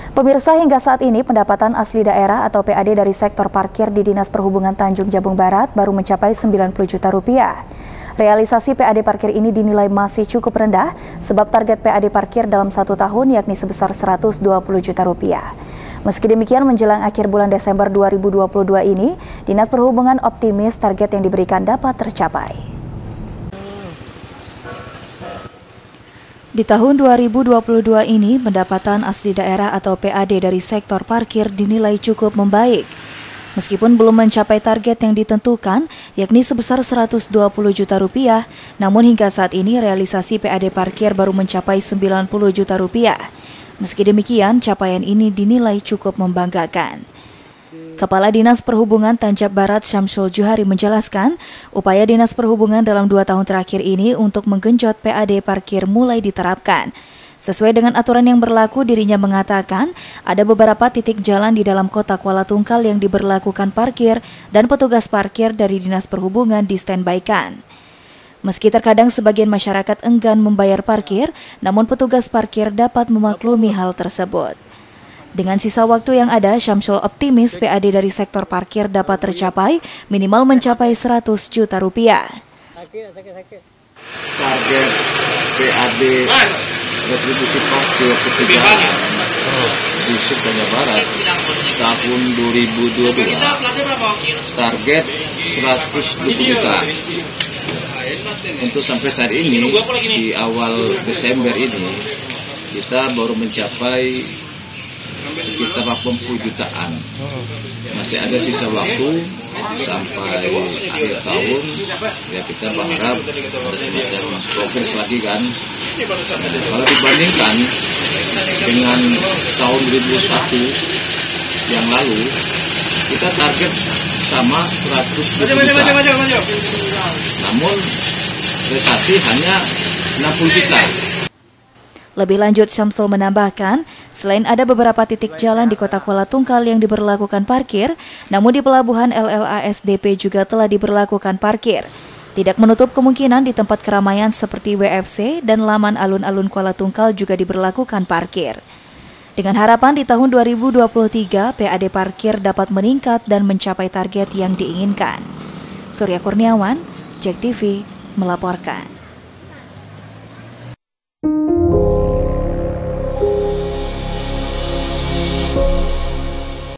Pemirsa, hingga saat ini pendapatan asli daerah atau PAD dari sektor parkir di Dinas Perhubungan Tanjung Jabung Barat baru mencapai 90 juta rupiah. Realisasi PAD parkir ini dinilai masih cukup rendah sebab target PAD parkir dalam 1 tahun yakni sebesar 120 juta rupiah. Meski demikian, menjelang akhir bulan Desember 2022 ini, Dinas Perhubungan optimis target yang diberikan dapat tercapai. Di tahun 2022 ini, pendapatan asli daerah atau PAD dari sektor parkir dinilai cukup membaik. Meskipun belum mencapai target yang ditentukan, yakni sebesar 120 juta rupiah, namun hingga saat ini realisasi PAD parkir baru mencapai 90 juta rupiah. Meski demikian, capaian ini dinilai cukup membanggakan. Kepala Dinas Perhubungan Tanjab Barat Syamsul Juhari menjelaskan, upaya Dinas Perhubungan dalam 2 tahun terakhir ini untuk menggenjot PAD parkir mulai diterapkan. Sesuai dengan aturan yang berlaku, dirinya mengatakan ada beberapa titik jalan di dalam kota Kuala Tungkal yang diberlakukan parkir dan petugas parkir dari Dinas Perhubungan di-standby-kan. Meski terkadang sebagian masyarakat enggan membayar parkir, namun petugas parkir dapat memaklumi hal tersebut. Dengan sisa waktu yang ada, Syamsul optimis PAD dari sektor parkir dapat tercapai minimal mencapai 100 juta rupiah. Target PAD retribusi parkir ketiga di Sumatera Barat tahun 2022 target 120 juta. Untuk sampai saat ini di awal Desember ini kita baru mencapai sekitar 80 jutaan. Masih ada sisa waktu sampai akhir tahun, ya kita berharap ada semacam progres lagi kan. Kalau dibandingkan dengan tahun 2021 yang lalu, kita target sama 100 juta. Namun realisasi hanya 60 juta. Lebih lanjut, Syamsul menambahkan, selain ada beberapa titik jalan di kota Kuala Tungkal yang diberlakukan parkir, namun di pelabuhan LLASDP juga telah diberlakukan parkir. Tidak menutup kemungkinan di tempat keramaian seperti WFC dan laman alun-alun Kuala Tungkal juga diberlakukan parkir. Dengan harapan di tahun 2023, PAD parkir dapat meningkat dan mencapai target yang diinginkan. Surya Kurniawan, JEK TV, melaporkan.